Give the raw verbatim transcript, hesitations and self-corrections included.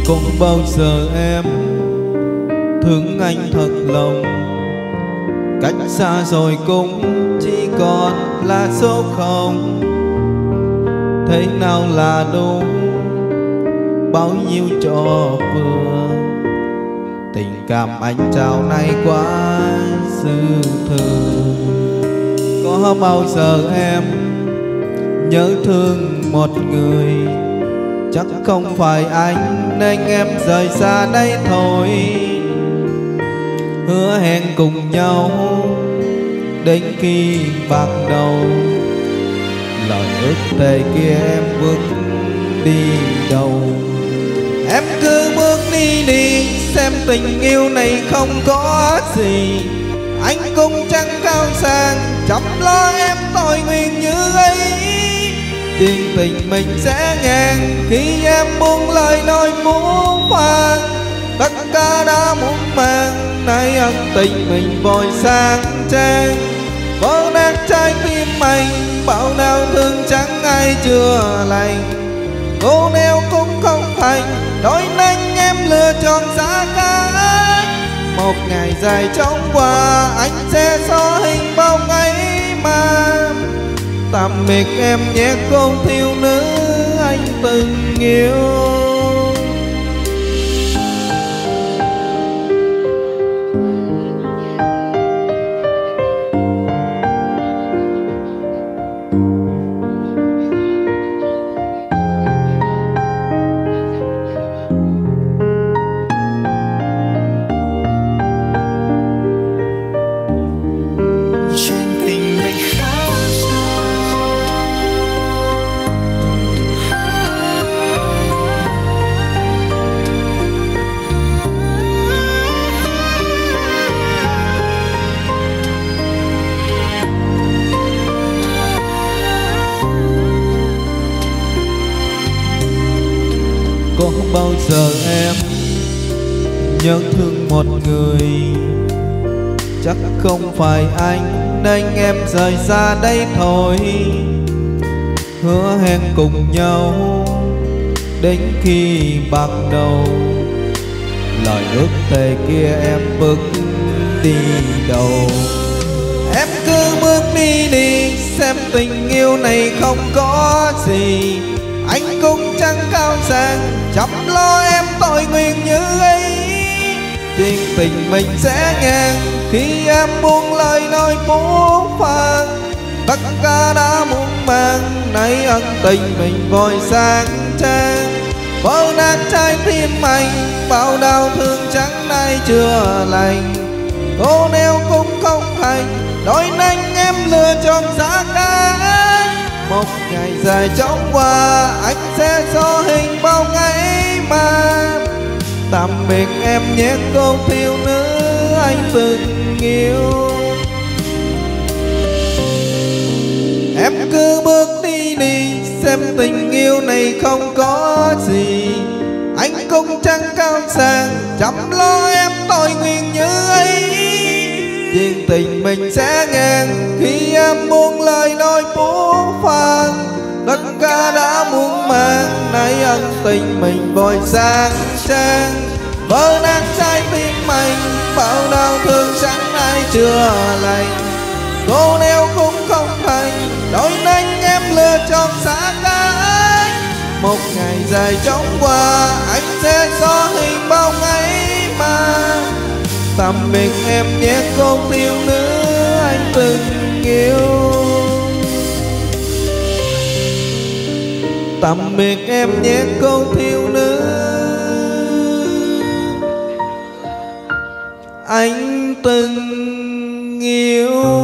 Có bao giờ em thương anh thật lòng, cách xa rồi cũng chỉ còn là số không. Thế nào là đủ, bao nhiêu cho vừa, tình cảm anh trao này quá dư thừa. Có bao giờ em nhớ thương một người, chắc không phải anh nên em rời xa đây thôi. Hứa hẹn cùng nhau đến khi bạc đầu, lời ước thề kia em bước đi đâu. Em cứ bước đi đi, xem tình yêu này không có gì. Anh cũng chẳng cao sang, chăm lo em tôi nguyện như ấy. Chuyện tình mình sẽ ngang khi em buông lời nói muốn phàn. Tất cả đã muốn mang, nay ân tình mình vội sang trang. Vỡ nát trái tim anh, bao nào thương chẳng ai chữa lành. Cô neo cũng không thành, đôi nanh em lựa chọn xa cách. Một ngày dài chóng qua, anh sẽ xóa hình bóng ấy mà. Tạm biệt em nhé cô thiếu nữ anh từng yêu. Có bao giờ em nhớ thương một người, chắc không phải anh nên em rời xa đây thôi. Hứa hẹn cùng nhau đến khi bạc đầu, lời ước thề kia em bước đi đâu. Em cứ bước đi đi, xem tình yêu này không có gì. Anh cũng chẳng cao sang, chăm lo em tôi nguyện như ấy. Chuyện tình mình sẽ ngang khi em buông lời nói muốn phàn. Tất cả đã muốn mang, nay ân tình mình vội sang trang. Vỡ nát trái tim anh, bao đau thương chẳng ai chữa lành. Cô neo cũng không thành, đôi nanh em lựa chọn xa cách. Một ngày dài chóng qua, anh sẽ xóa hình bóng ấy mà. Tạm biệt em nhé cô thiếu nữ anh từng yêu. Em cứ bước đi đi, xem tình yêu này không có gì. Anh cũng chẳng cao sang, chăm lo em tôi nguyện như ấy. Chuyện tình mình sẽ ngang khi em buông lời nói muốn phàn. Tất cả đã muốn mang, nay ân tình mình vội sang trang. Vỡ nát trái tim anh, bao đau thương chẳng ai chữa lành. Cô neo cũng không thành, đôi nanh em lựa chọn xa cách. Một ngày dài chóng qua, anh sẽ xóa hình bóng ấy mà. Tạm biệt em nhé cô thiếu nữ anh từng yêu. Tạm biệt em nhé cô thiếu nữ anh từng yêu.